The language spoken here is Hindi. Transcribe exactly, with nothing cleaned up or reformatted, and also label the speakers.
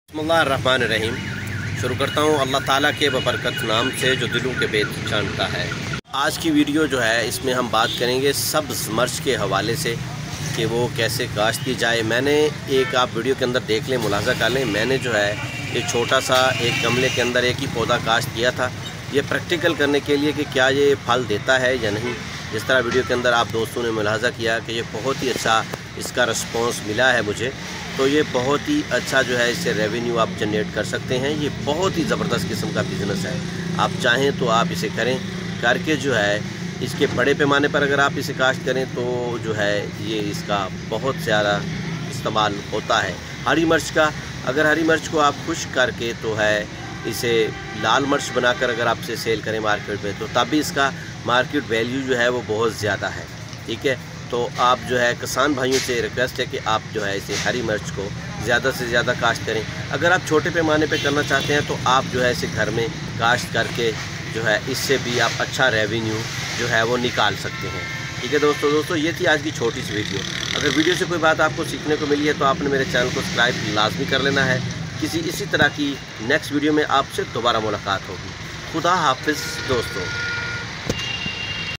Speaker 1: बिस्मिल्लाहिर्रहमानिर्रहीम। शुरू करता हूँ अल्लाह ताला के बबरकत नाम से जो दिलों के भेद जानता है। आज की वीडियो जो है इसमें हम बात करेंगे सब्ज़ मिर्च के हवाले से कि वो कैसे काश्त की जाए। मैंने एक आप वीडियो के अंदर देख लें, मुलाज़ा कर लें, मैंने जो है एक छोटा सा एक गमले के अंदर एक ही पौधा काश्त किया था, ये प्रैक्टिकल करने के लिए कि क्या ये फल देता है या नहीं। जिस तरह वीडियो के अंदर आप दोस्तों ने मुलाज़ा किया कि ये बहुत ही अच्छा इसका रिस्पॉन्स मिला है मुझे, तो ये बहुत ही अच्छा जो है इससे रेवेन्यू आप जनरेट कर सकते हैं। ये बहुत ही ज़बरदस्त किस्म का बिज़नेस है। आप चाहें तो आप इसे करें, करके जो है इसके बड़े पैमाने पर अगर आप इसे काश्त करें तो जो है ये इसका बहुत ज़्यादा इस्तेमाल होता है। हरी मिर्च का, अगर हरी मिर्च को आप खुश्क करके तो है इसे लाल मिर्च बनाकर अगर आप इसे सेल करें मार्केट में, तो तब भी इसका मार्केट वैल्यू जो है वो बहुत ज़्यादा है। ठीक है, तो आप जो है किसान भाइयों से रिक्वेस्ट है कि आप जो है इसे हरी मिर्च को ज़्यादा से ज़्यादा काश्त करें। अगर आप छोटे पैमाने पे करना चाहते हैं तो आप जो है इसे घर में काश्त करके जो है इससे भी आप अच्छा रेवेन्यू जो है वो निकाल सकते हैं। ठीक है दोस्तों दोस्तों ये थी आज की छोटी सी वीडियो। अगर वीडियो से कोई बात आपको सीखने को मिली है तो आपने मेरे चैनल को सब्सक्राइब लाजमी कर लेना है। किसी इसी तरह की नेक्स्ट वीडियो में आपसे दोबारा मुलाकात होगी। खुदा हाफिज़ दोस्तों।